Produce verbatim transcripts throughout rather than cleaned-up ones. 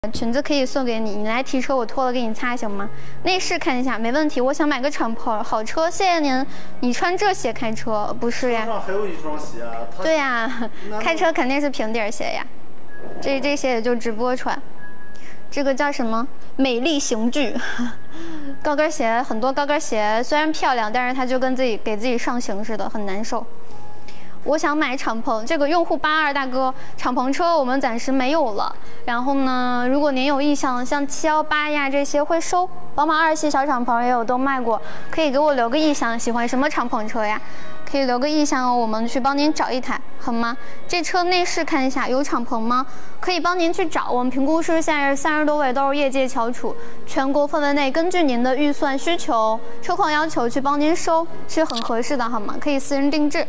裙子可以送给你，你来提车，我脱了给你擦行吗？内饰看一下，没问题。我想买个敞篷，好车，谢谢您。你穿这鞋开车不是呀？ 车上还有一双鞋啊。 对呀，开车肯定是平底鞋呀。这这鞋也就直播穿。这个叫什么？美丽刑具。高跟鞋很多，高跟鞋虽然漂亮，但是它就跟自己给自己上刑似的，很难受。我想买敞篷，这个用户八二大哥，敞篷车我们暂时没有了。然后呢，如果您有意向，像七幺八呀这些会收，宝马二系小敞篷也有都卖过，可以给我留个意向，喜欢什么敞篷车呀？可以留个意向哦，我们去帮您找一台，好吗？这车内饰看一下，有敞篷吗？可以帮您去找，我们评估师现在三十多位都是业界翘楚，全国范围内根据您的预算需求、车况要求去帮您收，是很合适的，好吗？可以私人定制。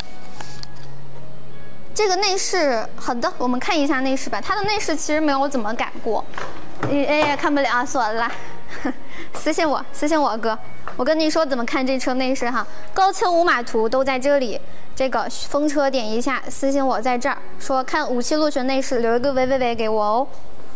这个内饰好的，我们看一下内饰吧。它的内饰其实没有怎么改过，哎呀，看不了，算了，私信我，私信我哥，我跟你说怎么看这车内饰哈。高清无码图都在这里，这个风车点一下，私信我在这儿说看五系陆巡内饰，留一个喂喂喂给我哦。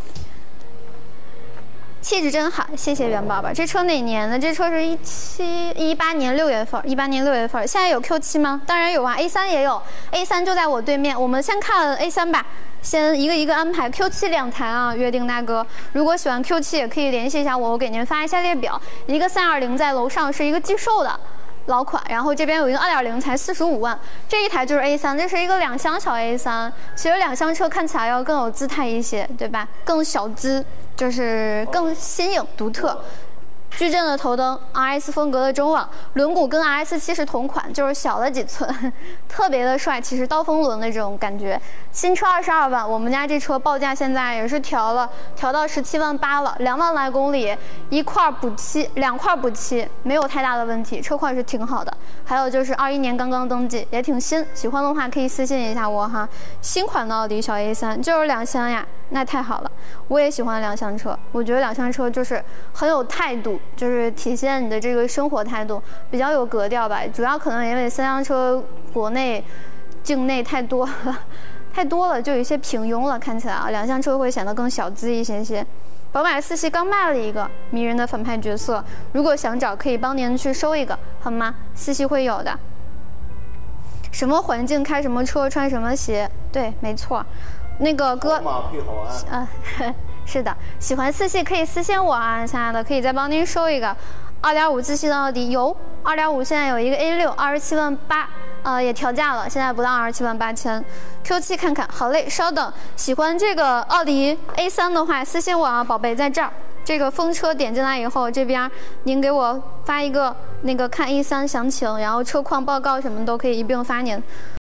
气质真好，谢谢元宝宝。这车哪年的？这车是一七一八年六月份，一八年六月份。现在有 Q 七吗？当然有啊 ，A 三也有 ，A 三就在我对面。我们先看 A 三吧，先一个一个安排。Q 七两台啊，约定大哥。如果喜欢 Q 七，也可以联系一下我，我给您发一下列表。一个三二零在楼上是一个预售的老款，然后这边有一个二点零才四十五万，这一台就是 A 三，这是一个两厢小 A 三。其实两厢车看起来要更有姿态一些，对吧？更小资。就是更新颖独特，矩阵的头灯 ，R S 风格的中网，轮毂跟 R S 七是同款，就是小了几寸，特别的帅。其实刀锋轮的这种感觉，新车二十二万，我们家这车报价现在也是调了，调到十七万八了，两万来公里，一块补漆，两块补漆，没有太大的问题，车况是挺好的。还有就是二一年刚刚登记，也挺新，喜欢的话可以私信一下我哈。新款的奥迪小 A 三就是两厢呀。那太好了，我也喜欢两厢车。我觉得两厢车就是很有态度，就是体现你的这个生活态度，比较有格调吧。主要可能因为三厢车国内、境内太多了，太多了，就有一些平庸了。看起来啊，两厢车会显得更小资一些些。宝马四系刚卖了一个迷人的反派角色，如果想找，可以帮您去收一个，好吗？四系会有的。什么环境开什么车，穿什么鞋，对，没错。那个哥，嗯、呃，是的，喜欢四系可以私信我啊，亲爱的，可以再帮您收一个二点五自吸的奥迪，有二点五，现在有一个 A 六，二十七万八，呃，也调价了，现在不到二十七万八千。Q 七看看，好嘞，稍等。喜欢这个奥迪 A 三的话，私信我啊，宝贝，在这儿。这个风车点进来以后，这边您给我发一个那个看 A 三详情，然后车况报告什么都可以一并发您。